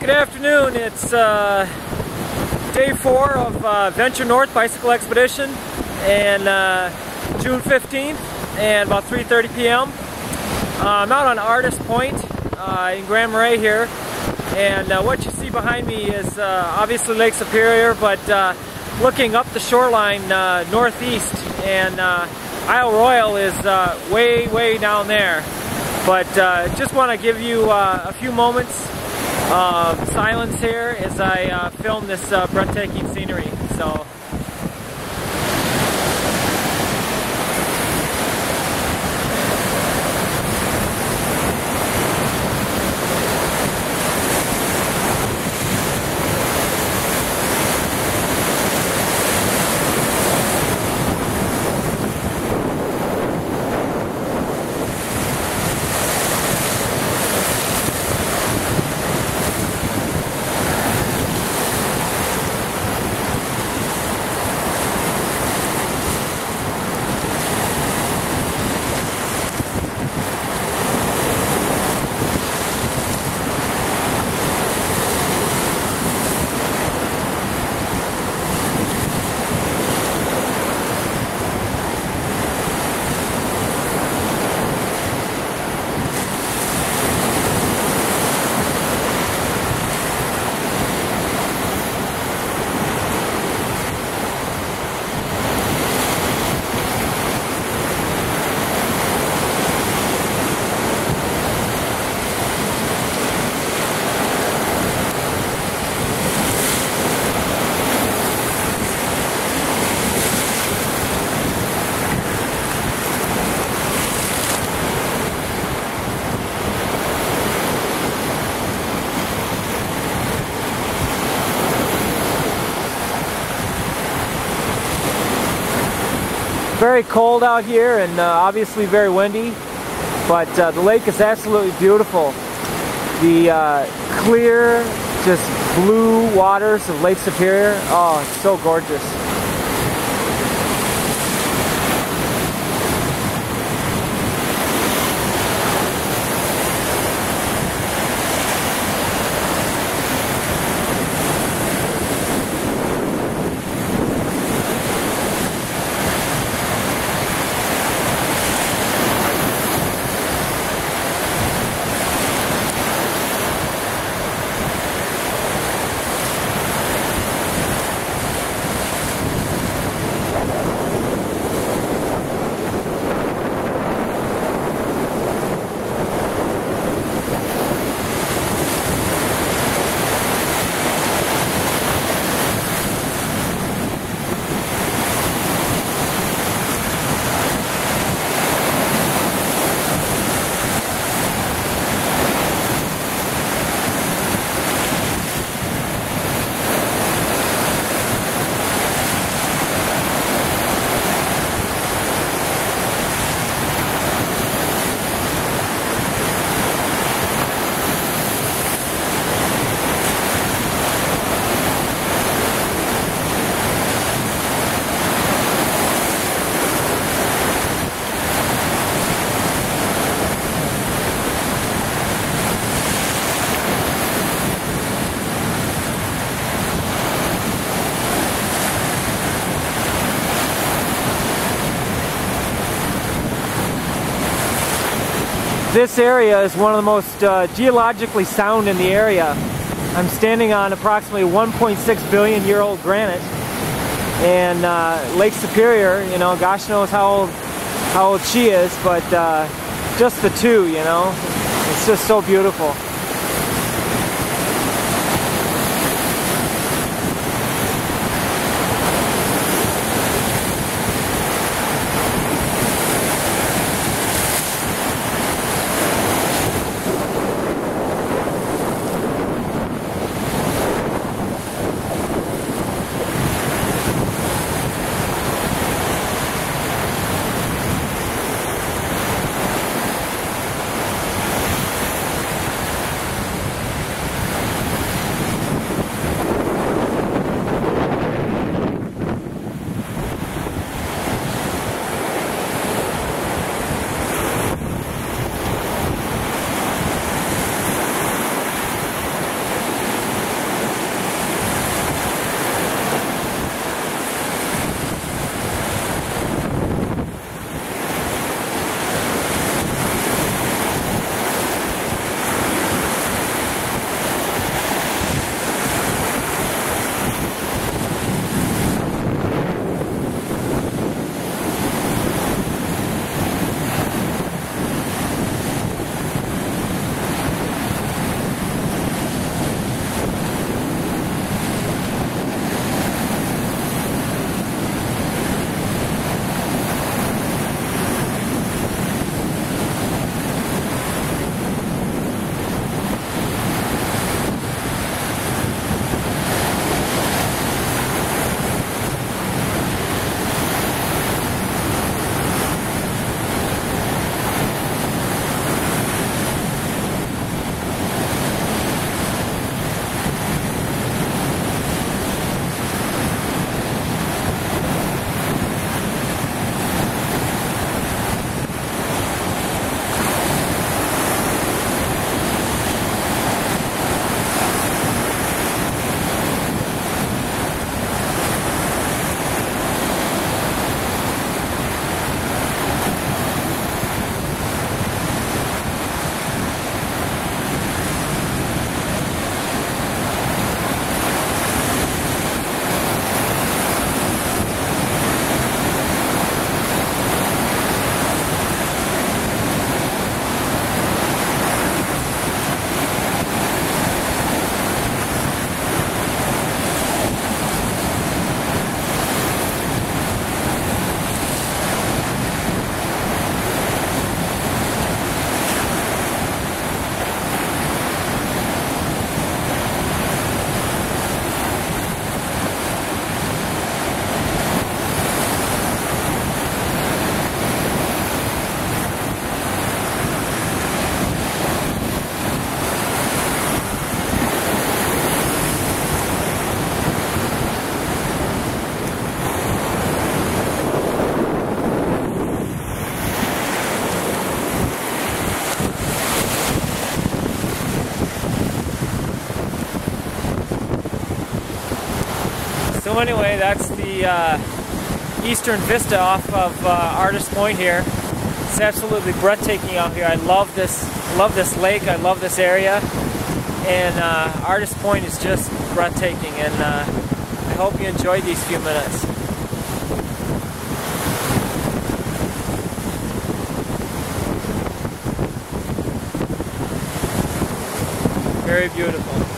Good afternoon. It's day 4 of Venture North Bicycle Expedition, and June 15th, and about 3:30 p.m. I'm out on Artist Point in Grand Marais here, and what you see behind me is obviously Lake Superior, but looking up the shoreline northeast, and Isle Royale is way down there. But just want to give you a few moments of silence here as I film this breathtaking scenery. So. Very cold out here, and obviously very windy, but the lake is absolutely beautiful. The clear, just blue waters of Lake Superior, oh, it's so gorgeous. This area is one of the most geologically sound in the area. I'm standing on approximately 1.6 billion year old granite, and Lake Superior, you know, gosh knows how old she is, but just the two, you know, it's just so beautiful. So anyway, that's the eastern vista off of Artist Point here. It's absolutely breathtaking out here. I love this lake. I love this area, and Artist Point is just breathtaking. And I hope you enjoyed these few minutes. Very beautiful.